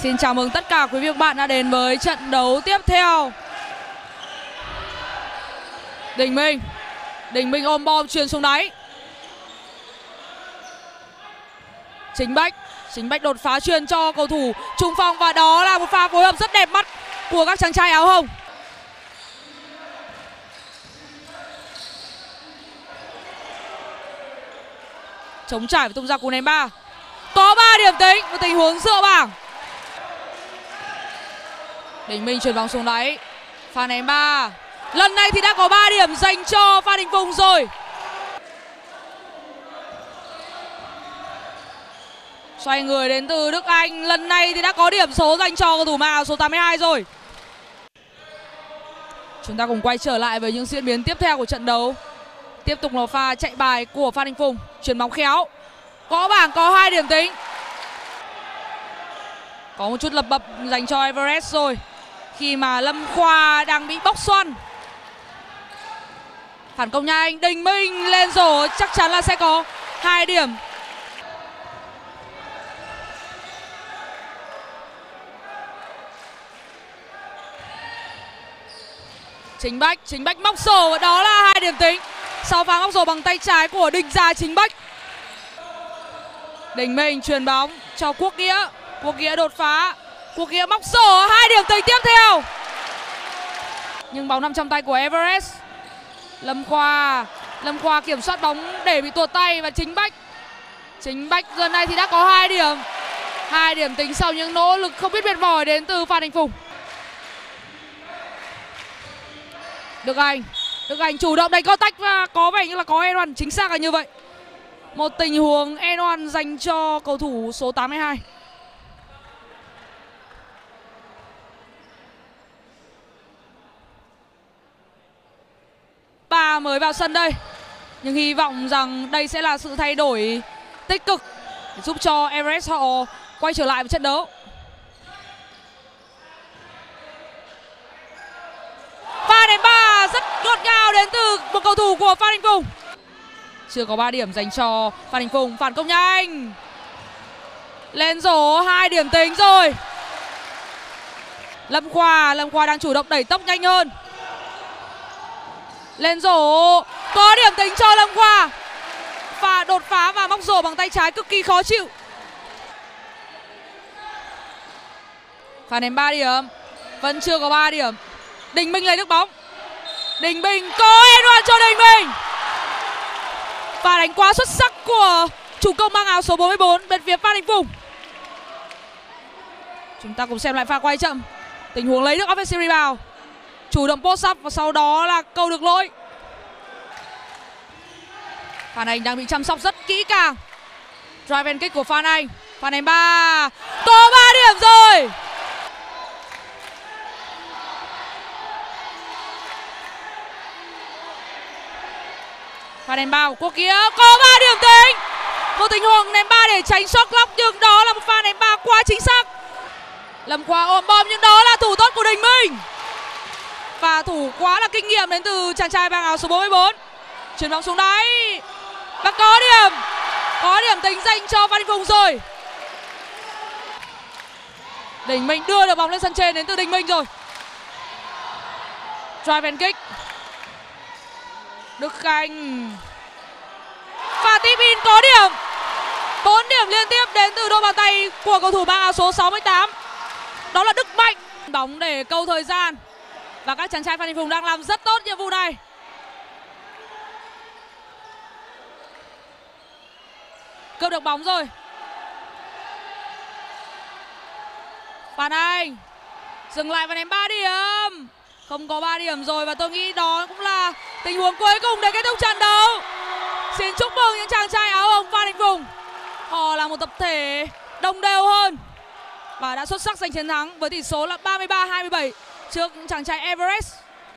Xin chào mừng tất cả quý vị và các bạn đã đến với trận đấu tiếp theo. Đình Minh ôm bom chuyền xuống đáy. Chính Bách đột phá chuyền cho cầu thủ trung phong và đó là một pha phối hợp rất đẹp mắt của các chàng trai áo hồng. Chống trải và tung ra cú ném 3. Có 3 điểm tính một tình huống dựa bảng. Đình Minh chuyền bóng xuống đáy. Pha ném 3. Lần này thì đã có 3 điểm dành cho Phan Đình Phùng rồi. Xoay người đến từ Đức Anh. Lần này thì đã có điểm số dành cho cầu thủ mặc áo số 82 rồi. Chúng ta cùng quay trở lại với những diễn biến tiếp theo của trận đấu. Tiếp tục là pha chạy bài của Phan Đình Phùng. Chuyền bóng khéo. Có bảng, có 2 điểm tính. Có một chút lập bập dành cho Everest rồi, khi mà Lâm Khoa đang bị bóc xoăn. Phản công nhanh, Đình Minh lên rổ, chắc chắn là sẽ có 2 điểm. Chính Bách móc rổ, đó là 2 điểm tính sau pha móc rổ bằng tay trái của Đình Gia Chính Bách. Đình Minh chuyền bóng cho Quốc Nghĩa đột phá. Quốc Nghĩa móc rổ, 2 điểm tính tiếp theo. Nhưng bóng nằm trong tay của Everest. Lâm Khoa kiểm soát bóng để bị tuột tay và Chính Bách lần này thì đã có 2 điểm. 2 điểm tính sau những nỗ lực không biết mệt mỏi đến từ Phan Đình Phùng. Đức Anh chủ động đánh contact và có vẻ như là có N1, chính xác là như vậy. Một tình huống N1 dành cho cầu thủ số 82. Ba mới vào sân đây, nhưng hy vọng rằng đây sẽ là sự thay đổi tích cực để giúp cho Everest họ quay trở lại với trận đấu. Pha ném 3 rất ngọt ngào đến từ một cầu thủ của Phan Đình Phùng. Chưa có 3 điểm dành cho Phan Đình Phùng. Phản công nhanh, lên rổ, 2 điểm tính rồi. Lâm Khoa đang chủ động đẩy tốc nhanh hơn. Lên rổ, có điểm tính cho Lâm Khoa. Pha đột phá và móc rổ bằng tay trái cực kỳ khó chịu. Pha ném 3 điểm, vẫn chưa có 3 điểm. Đình Minh lấy nước bóng. Đình Minh có N1 cho Đình Minh. Pha đánh quá xuất sắc của chủ công mang áo số 44 bên phía Phan Đình Phùng. Chúng ta cùng xem lại pha quay chậm. Tình huống lấy được offensive rebound, chủ động post up và sau đó là câu được lỗi. Phan Anh đang bị chăm sóc rất kỹ càng. Drive and kick của Phan Anh. Phan Anh 3. Có 3 điểm rồi. Pha ném 3 của Quốc Nghĩa có 3 điểm tính. Một tình huống ném 3 để tránh shot clock, nhưng đó là một pha ném 3 quá chính xác. Lâm Khoa ôm bom nhưng đó là thủ tốt của Đình Minh. Và thủ quá là kinh nghiệm đến từ chàng trai mang áo số 44. Chuyền bóng xuống đáy và có điểm tính dành cho Phan Đình Phùng rồi. Đình Minh đưa được bóng lên sân trên đến từ Đình Minh rồi. Drive and kick. Đức Anh và tip in có điểm. 4 điểm liên tiếp đến từ đôi bàn tay của cầu thủ mang áo số 68. Đó là Đức Mạnh. Bóng để câu thời gian và các chàng trai Phan Đình Phùng đang làm rất tốt nhiệm vụ này. Cướp được bóng rồi. Phan Anh dừng lại và ném 3 điểm. Không có 3 điểm rồi và tôi nghĩ đó cũng là tình huống cuối cùng để kết thúc trận đấu. Xin chúc mừng những chàng trai áo hồng Phan Đình Phùng. Họ là một tập thể đồng đều hơn và đã xuất sắc giành chiến thắng với tỷ số là 33-27 trước những chàng trai Everest.